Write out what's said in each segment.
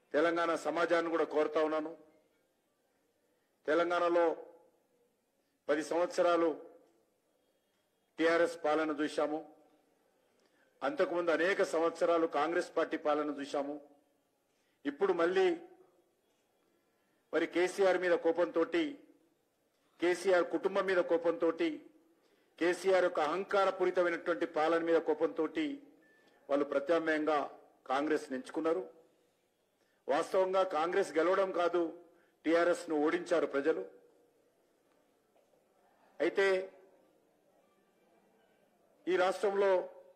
తెలంగాణ సమాజాన్ని కూడా కోరుతా ఉన్నాను. తెలంగాణలో 10 సంవత్సరాలు టీఆర్ఎస్ పాలన చూశాము. అంతకుముందు అనేక సంవత్సరాలు కాంగ్రెస్ పార్టీ పాలన చూశాము. ఇప్పుడు మళ్ళీ మరి కేసీఆర్ మీద కోపంతో, కేసీఆర్ కుటుంబం మీద కోపంతో, కేసీఆర్ యొక్క అహంకారపూరితమైనటువంటి పాలన మీద కోపంతో వాళ్ళు ప్రత్యామ్నాయంగా కాంగ్రెస్ ఎంచుకున్నారు. వాస్తవంగా కాంగ్రెస్ గెలవడం కాదు, టీఆర్ఎస్ ను ఓడించారు ప్రజలు. అయితే ఈ రాష్ట్రంలో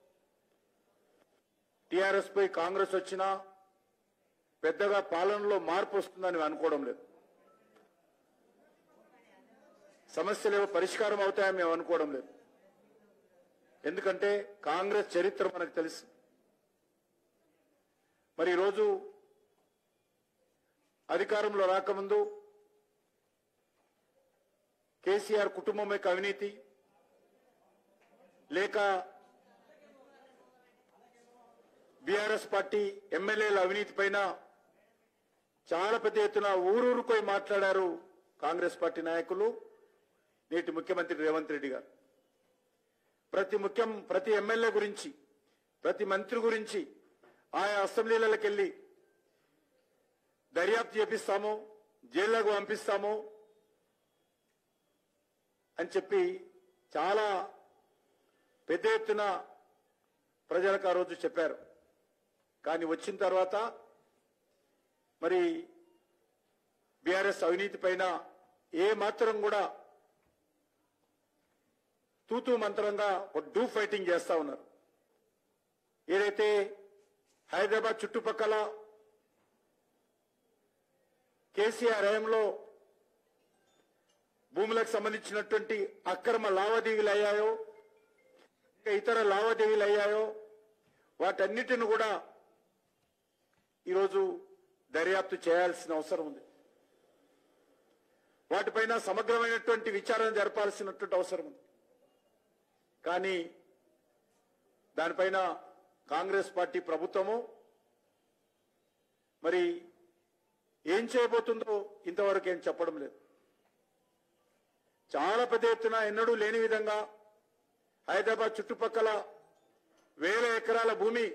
టీఆర్ఎస్ పై కాంగ్రెస్ వచ్చినా పెద్దగా పాలనలో మార్పు వస్తుందని అనుకోవడం లేదు. సమస్యలు ఏవో పరిష్కారం అవుతాయని మేము అనుకోవడం లేదు. ఎందుకంటే కాంగ్రెస్ చరిత్ర మనకు తెలుసు. మరి ఈరోజు అధికారంలో రాకముందు కేసీఆర్ కుటుంబం యొక్క అవినీతి లేక బీఆర్ఎస్ పార్టీ ఎమ్మెల్యేల అవినీతి పైన చాలా పెద్ద ఎత్తున ఊరూరుకోయి మాట్లాడారు కాంగ్రెస్ పార్టీ నాయకులు, నేటి ముఖ్యమంత్రి రేవంత్ రెడ్డి గారు. ప్రతి ఎమ్మెల్యే గురించి, ప్రతి మంత్రి గురించి ఆయా అసెంబ్లీలకు వెళ్లి దర్యాప్తు చేపిస్తాము, జైళ్లకు పంపిస్తాము అని చెప్పి చాలా పెద్ద ఎత్తున ప్రజలకు ఆ రోజు చెప్పారు. కానీ వచ్చిన తర్వాత మరి బీఆర్ఎస్ అవినీతి పైన ఏ మాత్రం కూడా తూతూ మంత్రంగా ఒక డూ ఫైటింగ్ చేస్తా ఉన్నారు. ఏదైతే హైదరాబాద్ చుట్టుపక్కల కేసీఆర్ హయాంలో భూములకు సంబంధించినటువంటి అక్రమ లావాదేవీలు అయ్యాయో, ఇతర లావాదేవీలు అయ్యాయో, వాటన్నిటిని కూడా ఈరోజు దర్యాప్తు చేయాల్సిన అవసరం ఉంది. వాటిపైన సమగ్రమైనటువంటి విచారణ జరపాల్సినటువంటి అవసరం ఉంది. కానీ దానిపైన కాంగ్రెస్ పార్టీ ప్రభుత్వము మరి ఏం చేయబోతుందో ఇంతవరకు ఏం చెప్పడం లేదు. చాలా పెద్ద ఎత్తున ఎన్నడూ లేని విధంగా హైదరాబాద్ చుట్టుపక్కల 1000 ఎకరాల భూమి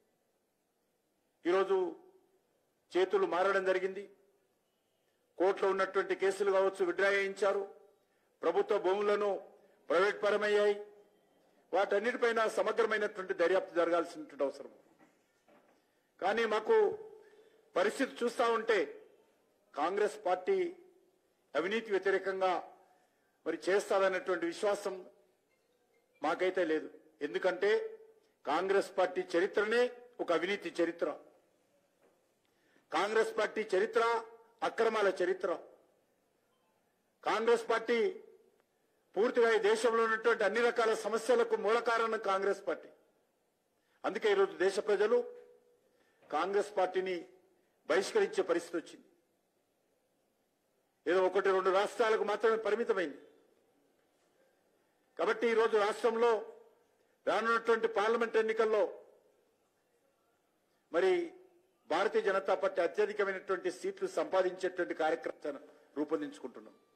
ఈరోజు చేతులు మారడం జరిగింది. కోర్టులో ఉన్నటువంటి కేసులు కావచ్చు విత్డ్రా చేయించారు. ప్రభుత్వ భూములను ప్రైవేట్ పరమయ్యాయి. వాటన్నిటిపైన సమగ్రమైనటువంటి దర్యాప్తు జరగాల్సినటువంటి అవసరం. కానీ మాకు పరిస్థితి చూస్తా ఉంటే కాంగ్రెస్ పార్టీ అవినీతి వ్యతిరేకంగా మరి చేస్తాదన్నటువంటి విశ్వాసం మాకైతే లేదు. ఎందుకంటే కాంగ్రెస్ పార్టీ చరిత్రనే ఒక అవినీతి చరిత్ర. కాంగ్రెస్ పార్టీ చరిత్ర అక్రమాల చరిత్ర. కాంగ్రెస్ పార్టీ పూర్తిగా ఈ దేశంలో ఉన్నటువంటి అన్ని రకాల సమస్యలకు మూల కారణం కాంగ్రెస్ పార్టీ. అందుకే ఈరోజు దేశ ప్రజలు కాంగ్రెస్ పార్టీని బహిష్కరించే పరిస్థితి వచ్చింది. ఏదో 1-2 రాష్ట్రాలకు మాత్రమే పరిమితమైంది. కాబట్టి ఈరోజు రాష్ట్రంలో రానున్నటువంటి పార్లమెంట్ ఎన్నికల్లో మరి భారతీయ జనతా పార్టీ అత్యధికమైనటువంటి సీట్లు సంపాదించేటువంటి కార్యక్రమాన్ని రూపొందించుకుంటున్నాం.